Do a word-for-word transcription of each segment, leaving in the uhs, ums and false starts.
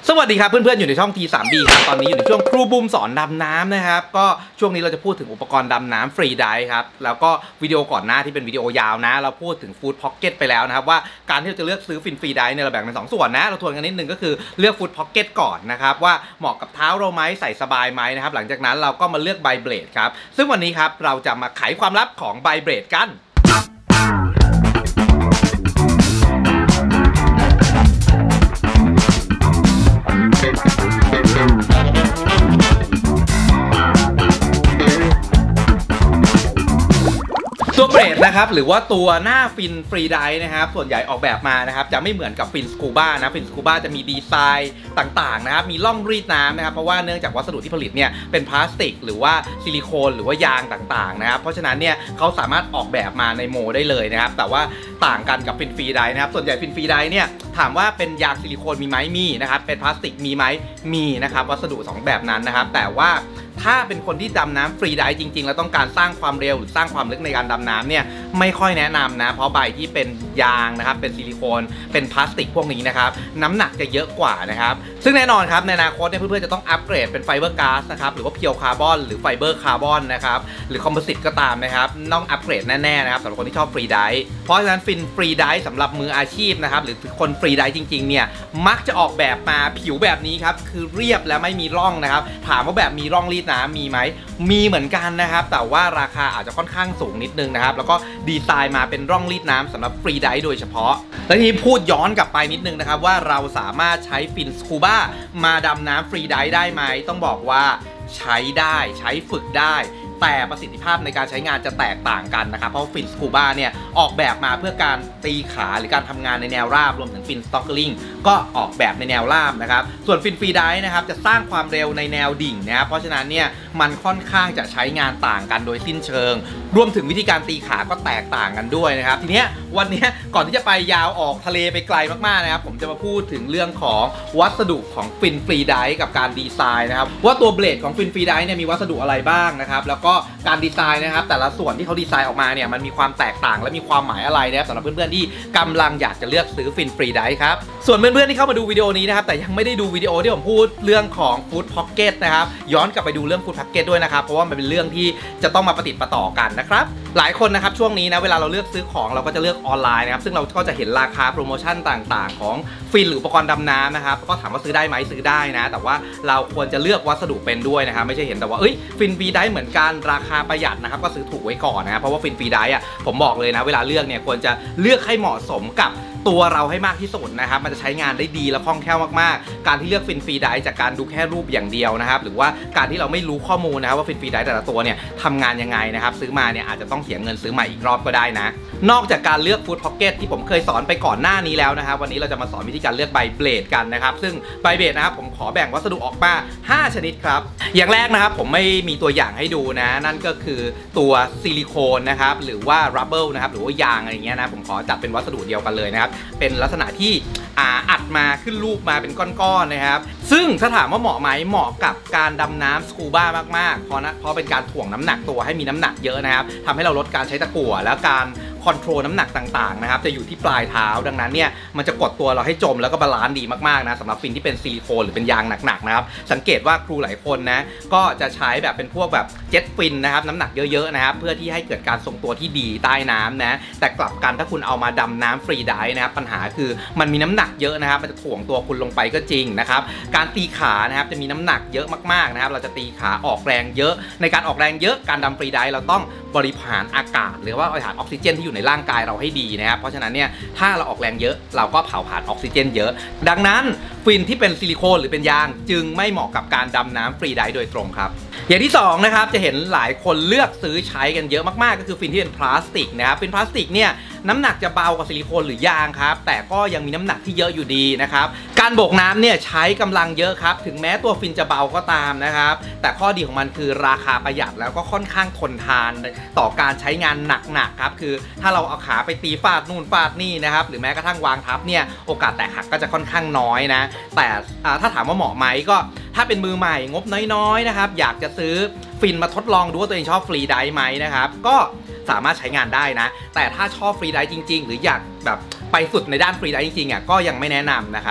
สวัสดีครับเพื่อนๆอยู่ในช่อง ที ทรี บี ครับตอนนี้อยู่ในช่วงครูบูมสอนดำน้ำนะครับก็ช่วงนี้เราจะพูดถึงอุปกรณ์ดำน้ำฟรีไดฟ์ครับแล้วก็วิดีโอก่อนหน้าที่เป็นวิดีโอยาวนะเราพูดถึงฟู้ดพ็อกเก็ตไปแล้วนะครับว่าการที่เราจะเลือกซื้อฟินฟรีไดฟ์เนี่ยเราแบ่งเป็นสองส่วนนะเราทวนกันนิดนึงก็คือเลือกฟู้ดพ็อกเก็ตก่อนนะครับว่าเหมาะกับเท้าเราไหมใส่สบายไหมนะครับหลังจากนั้นเราก็มาเลือกไบเบลดครับซึ่งวันนี้ครับเราจะมาไขความลับของไบเบลดกันตัวเบรดนะครับหรือว่าตัวหน้าฟินฟรีไดฟ์นะครับส่วนใหญ่ออกแบบมานะครับจะไม่เหมือนกับฟินสกูบ้านะฟินสกูบ้าจะมีดีไซน์ต่างๆนะครับมีร่องรีดน้ำนะครับเพราะว่าเนื่องจากวัสดุที่ผลิตเนี่ยเป็นพลาสติกหรือว่าซิลิโคนหรือว่ายางต่างๆนะครับเพราะฉะนั้นเนี่ยเขาสามารถออกแบบมาในโมได้เลยนะครับแต่ว่าต่างกันกับฟินฟรีไดฟ์นะครับส่วนใหญ่ฟินฟรีไดฟ์เนี่ยถามว่าเป็นยางซิลิโคนมีไหมมีนะครับเป็นพลาสติกมีไหมมีนะครับวัสดุสองแบบนั้นนะครับแต่ว่าถ้าเป็นคนที่ดำน้ำฟรีไดฟ์จริงๆแล้วต้องการสร้างความเร็วหรือสร้างความลึกในการดำน้ำเนี่ยไม่ค่อยแนะนำนะเพราะใบที่เป็นยางนะครับเป็นซิลิโคนเป็นพลาสติกพวกนี้นะครับน้ำหนักจะเยอะกว่านะครับซึ่งแน่นอนครับในอนาคตเนี่ยเพื่อนๆจะต้องอัปเกรดเป็นไฟเบอร์ก๊าซนะครับหรือว่าเพียวคาร์บอนหรือไฟเบอร์คาร์บอนนะครับหรือคอมโพสิตก็ตามนะครับต้องอัปเกรดแน่ๆนะครับสำหรับคนที่ชอบฟรีไดฟ์เพราะฉะนั้นฟินฟรีไดฟ์สำหรับมืออาชีพนะครับหรือคนฟรีไดฟ์จริงๆเนี่ยมักจะออกแบบมาผิวแบบนี้ครับคือเรียบและไม่มีร่องนะครับถามว่าแบบมีร่องรีดน้ำมีไหมมีเหมือนกันนะครับแต่ว่าราคาอาจจะค่อนข้างสูงนิดนึงนะครับแล้วก็ดีไซน์มาเป็นร่องรีดน้ำสำหรับฟรีไดฟ์โดยเฉพาะและทีนี้พูดย้อนกลับไปนิดนึงนะครับว่าเราสามารถใช้ฟินสกูบ้ามาดำน้ำฟรีไดฟ์ได้ไหมต้องบอกว่าใช้ได้ใช้ฝึกได้แต่ประสิทธิภาพในการใช้งานจะแตกต่างกันนะครับเพราะฟินสกูบ้าเนี่ยออกแบบมาเพื่อการตีขาหรือการทำงานในแนวราบรวมถึงฟินสต็อกเกอร์ลิงก็ออกแบบในแนวราบนะครับส่วนฟินฟรีไดฟ์นะครับจะสร้างความเร็วในแนวดิ่งนะครับเพราะฉะนั้นเนี่ยมันค่อนข้างจะใช้งานต่างกันโดยสิ้นเชิงรวมถึงวิธีการตีขาก็แตกต่างกันด้วยนะครับทีเนี้ยวันนี้ก่อนที่จะไปยาวออกทะเลไปไกลมากๆนะครับผมจะมาพูดถึงเรื่องของวัสดุของฟินฟรีไดฟ์กับการดีไซน์นะครับว่าตัวเบลดของฟินฟรีไดฟ์เนี่ยมีวัสดุอะไรบ้างนะครับแล้วก็การดีไซน์นะครับแต่ละส่วนที่เขาดีไซน์ออกมาเนี่ยมันมีความแตกต่างและมีความหมายอะไรนะครับสำหรับเพื่อนๆที่กำลังอยากจะเลือกซื้อฟินฟรีไดฟ์ครับส่วนเพื่อนๆที่เข้ามาดูวิดีโอนี้นะครับแต่ยังไม่ได้ดูวิดีโอที่ผมพูดเรื่องของฟู้ดพ็อกเก็ตนะครับย้อนกลับไปดูเรื่องฟู้ดพ็อกเก็ตด้วยนะครับเพราะว่ามันเป็นเรื่องที่จะต้องมาประติดประต่อกันนะครับหลายคนนะครับช่วงนี้นะเวลาเราเลือกซื้อของเราก็จะเลือกออนไลน์นะครับซึ่งเราก็จะเห็นราคาโปรโมชั่นต่างๆของฟินหรืออุปกรณ์ดำน้ำนะครับก็ถามว่าซื้อได้ไหมซื้อได้นะแต่ว่าเราควรจะเลือกวัสดุเป็นด้วยนะครับไม่ใช่เห็นแต่ว่าเอ้ยฟินฟรีไดฟ์เหมือนกันราคาประหยัดนะครับก็ซื้อถูกไว้ก่อนนะครับเพราะว่าฟินฟรีไดฟ์อ่ะผมบอกเลยนะเวลาเลือกเนี่ยควรจะเลือกให้เหมาะสมกับตัวเราให้มากที่สุดนะครับมันจะใช้งานได้ดีและคล่องแคล่วมากๆการที่เลือกฟินฟรีไดฟ์จากการดูแค่รูปอย่างเดียวนะครับหรือว่าการที่เราไม่รู้ข้อมูลนะครับว่าฟินฟรีไดฟ์แต่ละตัวเนี่ยทำงานยังไงนะครับซื้อมาเนี่ยอาจจะต้องเสียเงินซื้อใหม่อีกรอบก็ได้นะนอกจากการเลือกฟู้ดพ็อกเก็ตที่ผมเคยสอนไปก่อนหน้านี้แล้วนะครับวันนี้เราจะมาสอนวิธีการเลือกไบเบลดกันนะครับซึ่งไบเบลดนะครับผมขอแบ่งวัสดุออกมาห้าชนิดครับอย่างแรกนะครับผมไม่มีตัวอย่างให้ดูนะนั่นก็คือตัวซิลิโคนนะครับหรือว่ารับเบิลนะครับหรือว่ายางอะไรเงี้ยนะผมขอจัดเป็นวัสดุเดียวกันเลยนะครับเป็นลักษณะที่อัดมาขึ้นรูปมาเป็นก้อนๆนะครับซึ่งถ้าถามว่าเหมาะไหมเหมาะกับการดำน้ำสกูบ้ามากๆเพราะนะเพราะเป็นการถ่วงน้ำหนักตัวให้มีน้ำหนักเยอะนะครับทำให้เราลดการใช้ตะกั่วและการคอนโทรลน้ำหนักต่างๆนะครับจะอยู่ที่ปลายเท้าดังนั้นเนี่ยมันจะกดตัวเราให้จมแล้วก็บาลานซ์ดีมากๆนะสำหรับฟินที่เป็นซิลิโคนหรือเป็นยางหนักๆนะครับสังเกตว่าครูหลายคนนะก็จะใช้แบบเป็นพวกแบบเจ็ตฟินนะครับน้ำหนักเยอะๆนะครับเพื่อที่ให้เกิดการทรงตัวที่ดีใต้น้ำนะแต่กลับกันถ้าคุณเอามาดำน้ำฟรีไดฟ์นะครับปัญหาคือมันมีน้ำหนักเยอะนะครับมันจะถ่วงตัวคุณลงไปก็จริงนะครับการตีขานะครับจะมีน้ำหนักเยอะมากๆนะครับเราจะตีขาออกแรงเยอะในการออกแรงเยอะการดำฟรีไดฟ์เราต้องบริหารอากาศหรือว่าบริหารออกซิเจนที่อยู่ในร่างกายเราให้ดีนะครับเพราะฉะนั้นเนี่ยถ้าเราออกแรงเยอะเราก็เผาผลาญออกซิเจนเยอะดังนั้นฟินที่เป็นซิลิโคนหรือเป็นยางจึงไม่เหมาะกับการดำน้ำฟรีไดฟ์โดยตรงครับอย่างที่สองนะครับจะเห็นหลายคนเลือกซื้อใช้กันเยอะมากๆก็คือฟินที่เป็นพลาสติกนะครับฟินพลาสติกเนี่ยน้ำหนักจะเบากว่าซิลิโคนหรือยางครับแต่ก็ยังมีน้ำหนักที่เยอะอยู่ดีนะครับการโบกน้ำเนี่ยใช้กำลังเยอะครับถึงแม้ตัวฟินจะเบาก็ตามนะครับแต่ข้อดีของมันคือราคาประหยัดแล้วก็ค่อนข้างทนทานต่อการใช้งานหนักๆครับคือถ้าเราเอาขาไปตีฟาดนู่นฟาดนี่นะครับหรือแม้กระทั่งวางทับเนี่ยโอกาสแตกหักก็จะค่อนข้างน้อยนะแต่ถ้าถามว่าเหมาะไหมก็ถ้าเป็นมือใหม่งบน้อยๆนะครับอยากจะซื้อฟินมาทดลองดูว่าตัวเองชอบฟรีไดฟ์ไหมนะครับก็สามารถใช้งานได้นะแต่ถ้าชอบฟรีไดฟ์จริงๆหรืออยากแบบไปสุดในด้านฟรีไดฟ์จริงๆอ่ะก็ยังไม่แนะนำนะครับ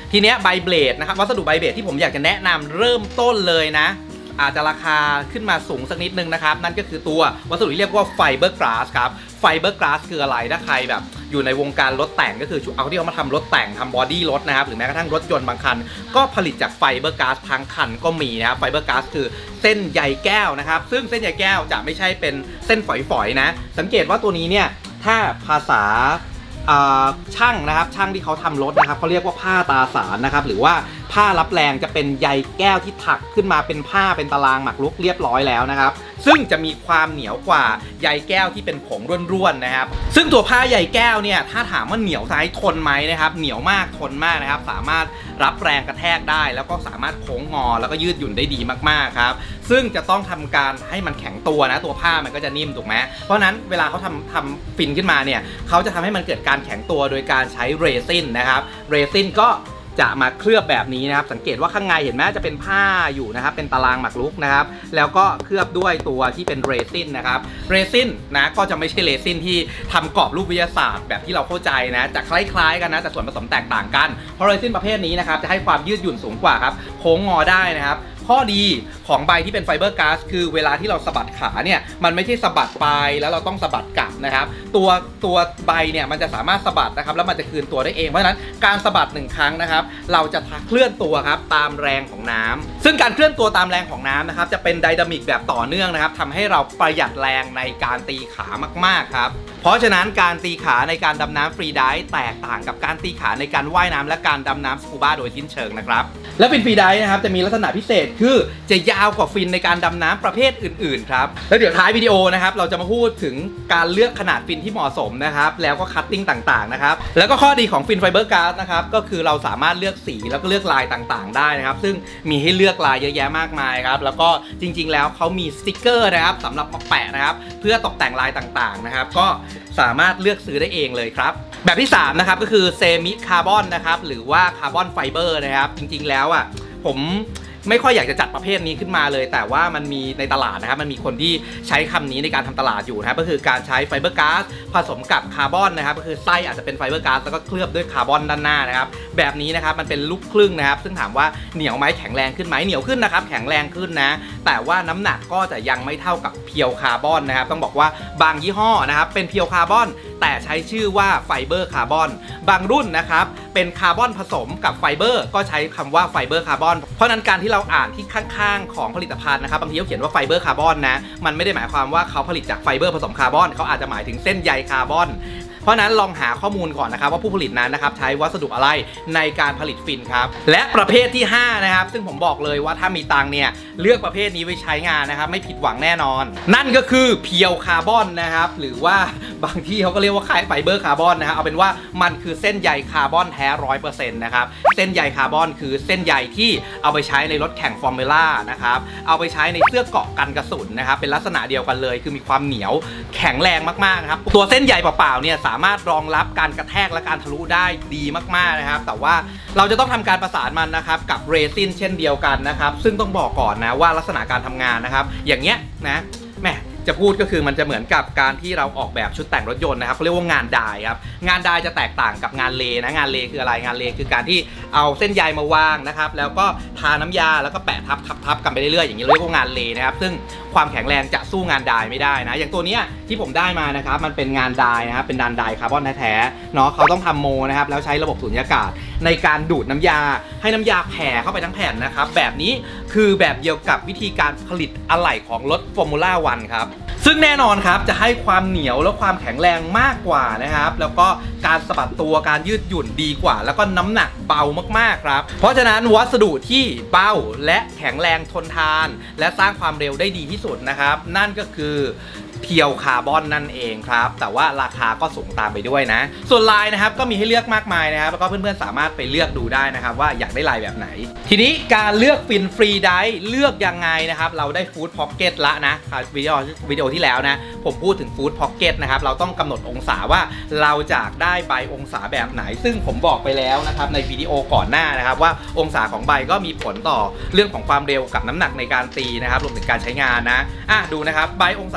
ทีเนี้ยไบเบลดนะครับวัสดุไบเบลดที่ผมอยากจะแนะนำเริ่มต้นเลยนะอาจจะราคาขึ้นมาสูงสักนิดนึงนะครับนั่นก็คือตัววัสดุที่เรียกว่าไฟเบอร์กลาสครับไฟเบอร์กลาสคืออะไรถ้าใครแบบอยู่ในวงการรถแต่งก็คือเอาที่เขามาทำรถแต่งทำบอดี้รถนะครับหรือแม้กระทั่งรถยนต์บางคันก็ผลิตจากไฟเบอร์กลาสทั้งคันก็มีนะครับไฟเบอร์กลาสคือเส้นใยแก้วนะครับซึ่งเส้นใยแก้วจะไม่ใช่เป็นเส้นฝอยๆนะสังเกตว่าตัวนี้เนี่ยถ้าภาษาช่างนะครับช่างที่เขาทำรถนะครับเขาเรียกว่าผ้าตาสารนะครับหรือว่าผ้ารับแรงจะเป็นใยแก้วที่ถักขึ้นมาเป็นผ้าเป็นตารางหมักรุกเรียบร้อยแล้วนะครับซึ่งจะมีความเหนียวกว่าใยแก้วที่เป็นผงร่วนๆนะครับซึ่งตัวผ้าใยแก้วเนี่ยถ้าถามว่าเหนียวไซส์ทนไหมนะครับเหนียวมากทนมากนะครับสามารถรับแรงกระแทกได้แล้วก็สามารถโค้งงอแล้วก็ยืดหยุ่นได้ดีมากๆครับซึ่งจะต้องทำการให้มันแข็งตัวนะตัวผ้ามันก็จะนิ่มถูกไหมเพราะนั้นเวลาเขาทำทำฟินขึ้นมาเนี่ยเขาจะทำให้มันเกิดการแข็งตัวโดยการใช้เรซินนะครับเรซินก็จะมาเคลือบแบบนี้นะครับสังเกตว่าข้างในเห็นไหมจะเป็นผ้าอยู่นะครับเป็นตารางหมากรุกนะครับแล้วก็เคลือบด้วยตัวที่เป็นเรซินนะครับเรซินนะก็จะไม่ใช่เรซินที่ทำกรอบรูปวิทยาศาสตร์แบบที่เราเข้าใจนะจะคล้ายๆกันนะแต่ส่วนผสมแตกต่างกันเพราะเรซินประเภทนี้นะครับจะให้ความยืดหยุ่นสูงกว่าครับโค้งงอได้นะครับข้อดีของใบที่เป็นไฟเบอร์กลาสคือเวลาที่เราสะบัดขาเนี่ยมันไม่ใช่สะบัดไปแล้วเราต้องสะบัดกลับนะครับตัวตัวใบเนี่ยมันจะสามารถสะบัดนะครับแล้วมันจะคืนตัวได้เองเพราะฉะนั้นการสะบัดหนึ่งครั้งนะครับเราจะเคลื่อนตัวครับตามแรงของน้ำซึ่งการเคลื่อนตัวตามแรงของน้ำนะครับจะเป็นไดนามิกแบบต่อเนื่องนะครับทำให้เราประหยัดแรงในการตีขามากๆครับเพราะฉะนั้นการตีขาในการดำน้ำฟรีไดฟ์แตกต่างกับการตีขาในการว่ายน้ำและการดำน้ำสกูบ้าโดยสิ้นเชิงนะครับและฟินฟรีไดฟ์นะครับจะมีลักษณะพิเศษคือจะยาวกว่าฟินในการดำน้ำประเภทอื่นๆครับแล้วเดี๋ยวท้ายวิดีโอนะครับเราจะมาพูดถึงการเลือกขนาดฟินที่เหมาะสมนะครับแล้วก็คัตติ้งต่างๆนะครับแล้วก็ข้อดีของฟินไฟเบอร์กลาสนะครับก็คือเราสามารถเลือกสีแล้วก็เลือกลายต่างๆได้นะครับซึ่งมีให้เลือกลายเยอะแยะมากมายครับแล้วก็จริงๆแล้วเขามีสติ๊กเกอร์นะครับสำหรับมาแปะนะครับเพื่อตกแต่งลายต่างๆนะครับก็สามารถเลือกซื้อได้เองเลยครับแบบที่สามนะครับก็คือเซมิคาร์บอนนะครับหรือว่าคาร์บอนไฟเบอร์นะครับจริงๆแล้วอ่ะผมไม่ค่อยอยากจะจัดประเภทนี้ขึ้นมาเลยแต่ว่ามันมีในตลาดนะครับมันมีคนที่ใช้คำนี้ในการทำตลาดอยู่นะครับก็คือการใช้ไฟเบอร์ก๊าซผสมกับคาร์บอนนะครับก็คือไส้อาจจะเป็นไฟเบอร์ก๊าซแล้วก็เคลือบด้วยคาร์บอนด้านหน้านะครับแบบนี้นะครับมันเป็นลูกครึ่งนะครับซึ่งถามว่าเหนียวไหมแข็งแรงขึ้นไหมเหนียวขึ้นนะครับแข็งแรงขึ้นนะแต่ว่าน้ำหนักก็จะยังไม่เท่ากับเพียวคาร์บอนนะครับต้องบอกว่าบางยี่ห้อนะครับเป็นเพียวคาร์บอนแต่ใช้ชื่อว่าไฟเบอร์คาร์บอนบางรุ่นนะครับเป็นคาร์บอนผสมกับไฟเบอร์ก็ใช้คำว่าไฟเบอร์คาร์บอนเพราะนั้นการที่เราอ่านที่ข้างๆของผลิตภัณฑ์นะครับบางทีเขาเขียนว่าไฟเบอร์คาร์บอนนะมันไม่ได้หมายความว่าเขาผลิตจากไฟเบอร์ผสมคาร์บอนเขาอาจจะหมายถึงเส้นใยคาร์บอนเพราะนั้นลองหาข้อมูลก่อนนะครับว่าผู้ผลิตนั้นนะครับใช้วัสดุอะไรในการผลิตฟินครับและประเภทที่ห้านะครับซึ่งผมบอกเลยว่าถ้ามีตังค์เนี่ยเลือกประเภทนี้ไว้ใช้งานนะครับไม่ผิดหวังแน่นอนนั่นก็คือเพียวคาร์บอนนะครับหรือว่าบางที่เขาก็เรียกว่าคล้ายไฟเบอร์คาร์บอนนะครับเอาเป็นว่ามันคือเส้นใยคาร์บอนแท้ร้อยเปอร์เซ็นต์นะครับเส้นใยคาร์บอนคือเส้นใยที่เอาไปใช้ในรถแข่งฟอร์มูล่านะครับเอาไปใช้ในเสื้อเกราะกันกระสุนนะครับเป็นลักษณะเดียวกันเลยคือมีความเหนียวแข็งแรงมากๆนะครับตัวเส้นใยเปล่าๆเนี่ยสามารถรองรับการกระแทกและการทะลุได้ดีมากๆนะครับแต่ว่าเราจะต้องทำการประสานมันนะครับกับเรซินเช่นเดียวกันนะครับซึ่งต้องบอกก่อนนะว่าลักษณะการทำงานนะครับอย่างเงี้ยนะแม่จะพูดก็คือมันจะเหมือนกับการที่เราออกแบบชุดแต่งรถยนต์นะครับเขาเรียกว่างานดายครับงานดายจะแตกต่างกับงานเลนะงานเลคืออะไรงานเลคือการที่เอาเส้นใยมาวางนะครับแล้วก็ทาน้ำยาแล้วก็แปะทับทับทับกันไปเรื่อยๆอย่างนี้เรียกว่างานเลนะครับซึ่งความแข็งแรงจะสู้งานดายไม่ได้นะอย่างตัวนี้ที่ผมได้มานะครับมันเป็นงานดายนะครับเป็นดานดายคาร์บอนแท้ๆเนาะเขาต้องทำโมนะครับแล้วใช้ระบบสูญญากาศในการดูดน้ำยาให้น้ำยาแผ่เข้าไปทั้งแผ่นนะครับแบบนี้คือแบบเดียวกับวิธีการผลิตอะไหล่ของรถฟอร์มูล่าวันครับซึ่งแน่นอนครับจะให้ความเหนียวและความแข็งแรงมากกว่านะครับแล้วก็การสะบัดตัวการยืดหยุ่นดีกว่าแล้วก็น้ำหนักเบามากๆครับเพราะฉะนั้นวัสดุที่เบาและแข็งแรงทนทานและสร้างความเร็วได้ดีที่สุดนะครับนั่นก็คือเพียวคาร์บอนนั่นเองครับแต่ว่าราคาก็สูงตามไปด้วยนะส่วนลายนะครับก็มีให้เลือกมากมายนะครับแล้วก็เพื่อนๆสามารถไปเลือกดูได้นะครับว่าอยากได้ลายแบบไหนทีนี้การเลือกฟินฟรีไดฟ์เลือกยังไงนะครับเราได้ฟู้ดพ็อกเก็ตละนะวิดีโอวิดีโอที่แล้วนะผมพูดถึงฟู้ดพ็อกเก็ตนะครับเราต้องกำหนดองศาว่าเราจะได้ใบองศาแบบไหนซึ่งผมบอกไปแล้วนะครับในวิดีโอก่อนหน้านะครับว่าองศาของใบก็มีผลต่อเรื่องของความเร็วกับน้ำหนักในการตีนะครับรวมถึงการใช้งานนะอ่ะดูนะครับใบองศาต่ำ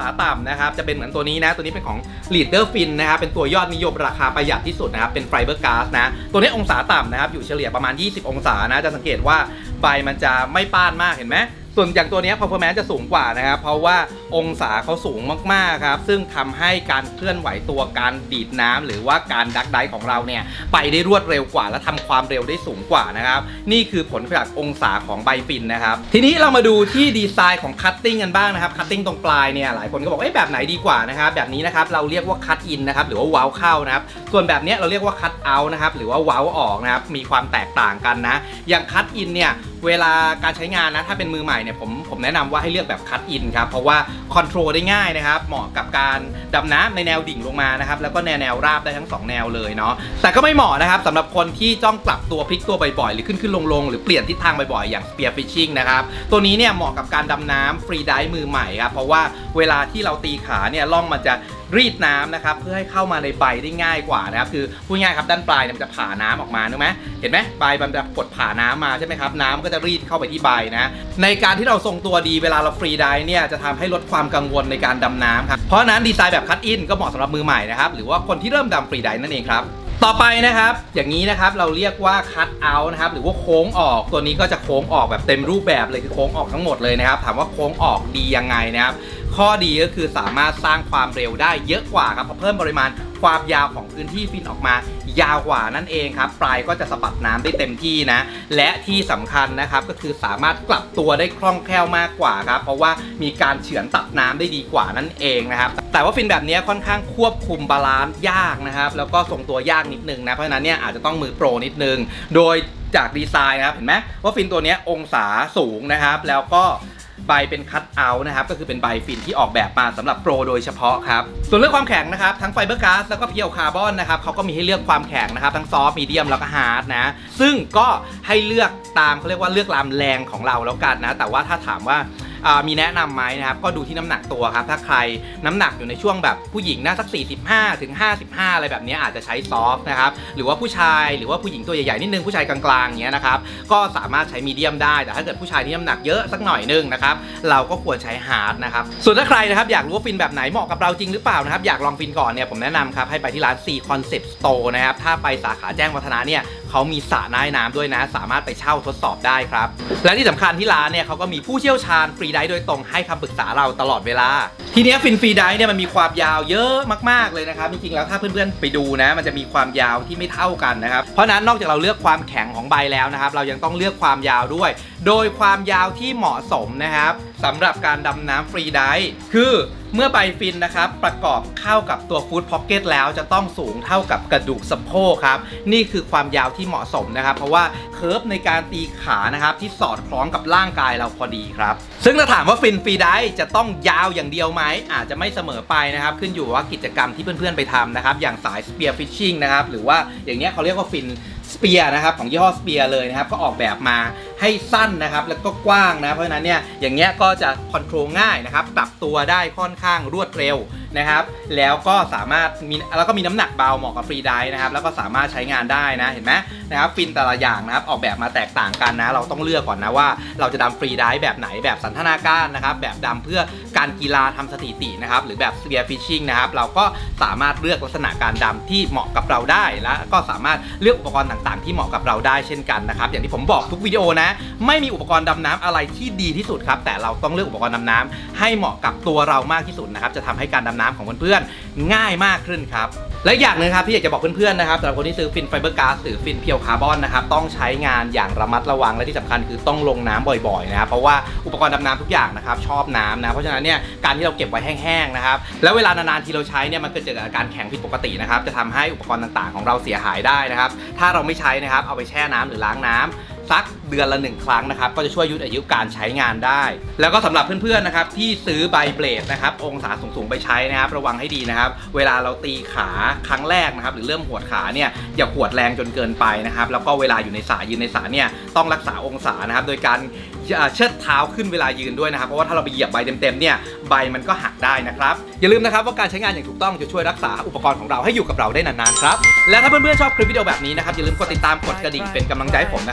นะครับจะเป็นเหมือนตัวนี้นะตัวนี้เป็นของ Leader Fin นะครับเป็นตัวยอดนิยมราคาประหยัดที่สุดนะครับเป็นไฟเบอร์ก๊าซนะตัวนี้องศาต่ำนะครับอยู่เฉลี่ยประมาณยี่สิบองศานะจะสังเกตว่าใบมันจะไม่ป้านมากเห็นไหมส่วนอย่างตัวนี้ performance จะสูงกว่านะครับเพราะว่าองศาเขาสูงมากๆครับซึ่งทำให้การเคลื่อนไหวตัวการดีดน้ำหรือว่าการดักไดของเราเนี่ยไปได้รวดเร็วกว่าและทำความเร็วได้สูงกว่านะครับนี่คือผลจากองศาของใบฟินนะครับทีนี้เรามาดูที่ดีไซน์ของคัตติ้งกันบ้างนะครับคัตติ้งตรงปลายเนี่ยหลายคนก็บอกเอ๊ะแบบไหนดีกว่านะครับแบบนี้นะครับเราเรียกว่าคัตอินนะครับหรือว่าเว้าเข้านะครับส่วนแบบนี้เราเรียกว่าคัตเอาท์นะครับหรือว่าเว้าออกนะครับมีความแตกต่างกันนะอย่างคัตอินเนี่ยเวลาการใช้งานนะถ้าเป็นมือใหม่เนี่ยผมผมแนะนำว่าให้เลือกแบบคัตอินครับเพราะว่าคอนโทรลได้ง่ายนะครับเหมาะกับการดำน้ำในแนวดิ่งลงมานะครับแล้วก็แนวแนวราบได้ทั้งสองแนวเลยเนาะแต่ก็ไม่เหมาะนะครับสำหรับคนที่จ้องกลับตัวพลิกตัวบ่อยๆหรือขึ้นขึ้นลงลงหรือเปลี่ยนทิศทางบ่อยๆอย่าง Spear Fishing นะครับตัวนี้เนี่ยเหมาะกับการดำน้ำฟรีไดฟ์มือใหม่ครับเพราะว่าเวลาที่เราตีขาเนี่ยล่องมันจะรีดน้ำนะครับเพื่อให้เข้ามาในใบได้ง่ายกว่านะครับคือพูดง่ายครับด้านปลายมันจะผ่าน้ำออกมาถูกไหมเห็นไหมใบมันจะกดผ่าน้ำมาใช่ไหมครับน้ำก็จะรีดเข้าไปที่ใบนะในการที่เราทรงตัวดีเวลาเราฟรีไดฟ์เนี่ยจะทำให้ลดความกังวลในการดำน้ำครับเพราะนั้นดีไซน์แบบคัตอินก็เหมาะสำหรับมือใหม่นะครับหรือว่าคนที่เริ่มดำฟรีไดฟ์นั่นเองครับต่อไปนะครับอย่างนี้นะครับเราเรียกว่าคัตเอาท์นะครับหรือว่าโค้งออกตัวนี้ก็จะโค้งออกแบบเต็มรูปแบบเลยคือโค้งออกทั้งหมดเลยนะครับถามว่าโค้งออกดียังไงนะครับข้อดีก็คือสามารถสร้างความเร็วได้เยอะกว่าครับเพราะเพิ่มปริมาณความยาวของพื้นที่ฟินออกมายาวกว่านั่นเองครับปลายก็จะสะบัดน้ำได้เต็มที่นะและที่สำคัญนะครับก็คือสามารถกลับตัวได้คล่องแคล่วมากกว่าครับเพราะว่ามีการเฉือนตัดน้ำได้ดีกว่านั่นเองนะครับแต่ว่าฟินแบบนี้ค่อนข้างควบคุมบาลานซ์ยากนะครับแล้วก็ทรงตัวยากนิดนึงนะเพราะฉะนั้นเนี่ยอาจจะต้องมือโปรนิดนึงโดยจากดีไซน์นะครับเห็นไหมว่าฟินตัวนี้องศาสูงนะครับแล้วก็ใบเป็นคัตเอาท์นะครับก็คือเป็นใบฟินที่ออกแบบมาสำหรับโปรโดยเฉพาะครับส่วนเรื่องความแข็งนะครับทั้งไฟเบอร์ก๊าซแล้วก็เพียวคาร์บอนนะครับเขาก็มีให้เลือกความแข็งนะครับทั้งซอฟต์มีเดียมแล้วก็ฮาร์ดนะซึ่งก็ให้เลือกตามเขาเรียกว่าเลือกตามแรงของเราแล้วกันนะแต่ว่าถ้าถามว่ามีแนะนำไหมนะครับก็ดูที่น้ำหนักตัวครับถ้าใครน้ำหนักอยู่ในช่วงแบบผู้หญิงนะสักสี่สิบห้าถึงห้าสิบห้าอะไรแบบนี้อาจจะใช้ซอฟต์นะครับหรือว่าผู้ชายหรือว่าผู้หญิงตัวใหญ่ๆนิดนึงผู้ชายกลางๆอย่างเงี้ยนะครับก็สามารถใช้มีเดียมได้แต่ถ้าเกิดผู้ชายที่น้ำหนักเยอะสักหน่อยนึงนะครับเราก็ควรใช้ฮาร์ดนะครับส่วนถ้าใครนะครับอยากรู้ว่าฟินแบบไหนเหมาะกับเราจริงหรือเปล่านะครับอยากลองฟินก่อนเนี่ยผมแนะนำครับให้ไปที่ร้าน C Concept Store นะครับถ้าไปสาขาแจ้งวัฒนะเนี่ยเขามีสระว่ายน้ำด้วยนะสามารถไปเช่าทดสอบได้ครับและที่สำคัญที่ร้านเนี่ยเขาก็มีผู้เชี่ยวชาญฟรีไดฟ์โดยตรงให้คำปรึกษาเราตลอดเวลาทีนี้ฟินฟรีไดฟ์เนี่ยมันมีความยาวเยอะมากๆเลยนะครับจริงๆแล้วถ้าเพื่อนๆไปดูนะมันจะมีความยาวที่ไม่เท่ากันนะครับเพราะนั้นนอกจากเราเลือกความแข็งของใบแล้วนะครับเรายังต้องเลือกความยาวด้วยโดยความยาวที่เหมาะสมนะครับสำหรับการดำน้ำฟรีไดฟ์คือเมื่อใบฟินนะครับประกอบเข้ากับตัวฟู้ดพ็อกเก็ตแล้วจะต้องสูงเท่ากับกระดูกสะโพกครับนี่คือความยาวที่เหมาะสมนะครับเพราะว่าเคิร์ฟในการตีขานะครับที่สอดคล้องกับร่างกายเราพอดีครับซึ่งถ้าถามว่าฟินฟรีไดฟ์จะต้องยาวอย่างเดียวไหมอาจจะไม่เสมอไปนะครับขึ้นอยู่ว่ากิจกรรมที่เพื่อนๆไปทำนะครับอย่างสาย Spear Fishing นะครับหรือว่าอย่างเนี้ยเขาเรียกว่าฟินสเปียร์นะครับของยี่ห้อสเปียร์เลยนะครับก็ออกแบบมาให้สั้นนะครับแล้วก็กว้างนะเพราะฉะนั้นเนี่ยอย่างเงี้ยก็จะคอนโทรลง่ายนะครับปรับตัวได้ค่อนข้างรวดเร็วนะครับแล้วก็สามารถมีแล้วก็มีน้ำหนักเบาเหมาะกับฟรีไดฟ์นะครับแล้วก็สามารถใช้งานได้นะเห็นไหมนะครับฟินแต่ละอย่างนะครับออกแบบมาแตกต่างกันนะเราต้องเลือกก่อนนะว่าเราจะดำฟรีไดฟ์แบบไหนแบบสันทนาการนะครับแบบดำเพื่อการกีฬาทำสถิตินะครับหรือแบบ Spear Fishing นะครับเราก็สามารถเลือกลักษณะการดำที่เหมาะกับเราได้แล้วก็สามารถเลือกอุปกรณ์ต่างๆที่เหมาะกับเราได้เช่นกันนะครับอย่างที่ผมบอกทุกวิดีโอนะไม่มีอุปกรณ์ดำน้ำอะไรที่ดีที่สุดครับแต่เราต้องเลือกอุปกรณ์ดำน้ำให้เหมาะกับตัวเรามากที่สุดนะครับจะทำให้การดำน้ำของเพื่อนๆง่ายมากขึ้นครับและอย่างนึงครับที่อยากจะบอกเพื่อนๆนะครับสำหรับคนที่ซื้อฟินไฟเบอร์ก๊าซหรือฟินเพียวคาร์บอนนะครับต้องใช้งานอย่างระมัดระวังและที่สำคัญคือต้องลงน้ำบ่อยๆนะครับเพราะว่าอุปกรณ์ดำน้ำทุกอย่างนะครับชอบน้ำนะเพราะฉะนั้นเนี่ยการที่เราเก็บไว้แห้งๆนะครับแล้วเวลานานๆที่เราใช้เนี่ยมันเกิดจากอาการแข็งผิดปกตินะครับจะทำให้อุปกรณ์ต่างๆของเราเสียหายได้นะครับถ้าเราไม่ใช้นะครับเอาไปแช่น้ำหรือล้างน้ำสักเดือนละหนึ่งครั้งนะครับก็จะช่วยยืดอายุการใช้งานได้แล้วก็สำหรับเพื่อนๆนะครับที่ซื้อใบเบลดนะครับองศาสูงๆไปใช้นะครับระวังให้ดีนะครับเวลาเราตีขาครั้งแรกนะครับหรือเริ่มหวดขาเนี่ยอย่าหวดแรงจนเกินไปนะครับแล้วก็เวลาอยู่ในสระยืนในสระเนี่ยต้องรักษาองศานะครับโดยการเชิดเท้าขึ้นเวลายืนด้วยนะครับเพราะว่าถ้าเราไปเหยียบใบเต็มๆเนี่ยใบมันก็หักได้นะครับอย่าลืมนะครับว่าการใช้งานอย่างถูกต้องจะช่วยรักษาอุปกรณ์ของเราให้อยู่กับเราได้นานๆครับและถ้าเพื่อนๆชอบคลิปวิดีโอแบบนี้นะครับอย่าลืมกดติดตามกดกระดิ่งเป็นกำลังใจให้ผมนะครับพาไป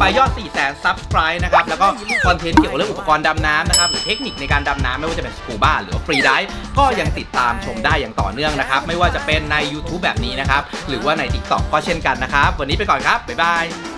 ยอด สี่แสน ซับสไครบ์ นะครับแล้วก็คอนเทนต์เกี่ยวกับเรื่องอุปกรณ์ดำน้ำนะครับหรือเทคนิคในการดำน้ำไม่ว่าจะเป็นสกูบ้าหรือว่าฟรีไดฟ์ก็ยังติดตามชมได้อย่างต่อเนื่องนะครับไม่ว่าจะเป็นใน YouTube แบบนี้นะครับหรือว่าใน TikTok ก็เช่นกันนะครับวันนี้ไปก่อนครับบ๊ายบาย